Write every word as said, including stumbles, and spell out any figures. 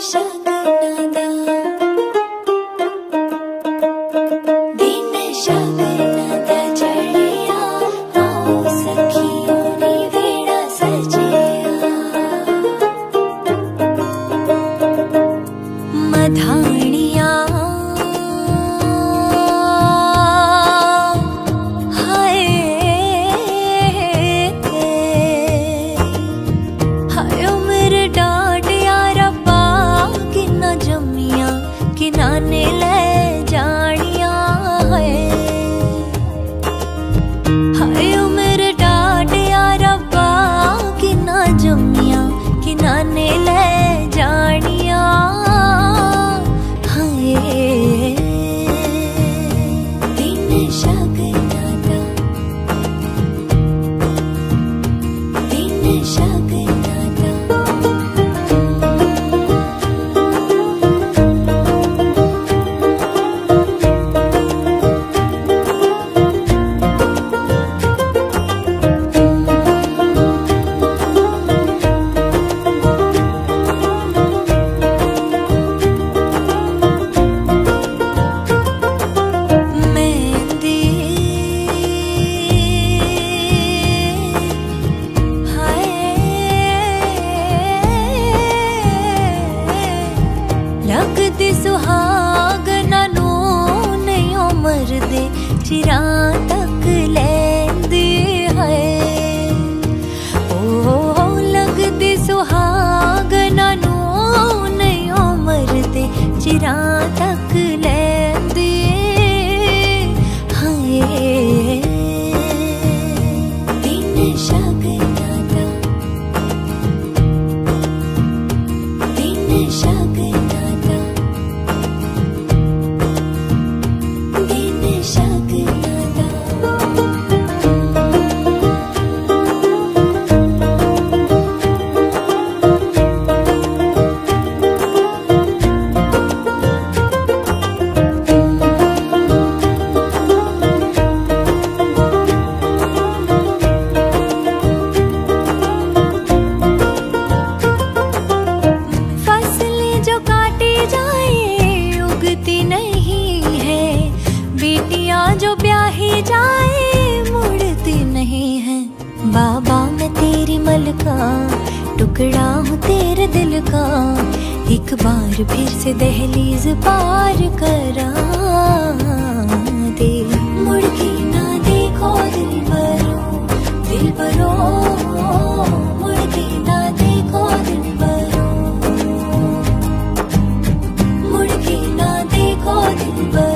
चिरा तक लेंदी है ओ लगदी सुहागना नू नहीं उमरदे चिरा तक लेंदी है दिन शगना दा दिन शगना दा दिन शगना जो ब्याही जाए मुड़ती नहीं है। बाबा मैं तेरी मलका टुकड़ा हूँ तेरे दिल का, एक बार फिर से दहलीज पार करा दे। मुड़ के ना देखो दिल भरो दिल भरो, मुड़ के ना देखो दिल भरो, मुड़ के ना देखो दिल भरो।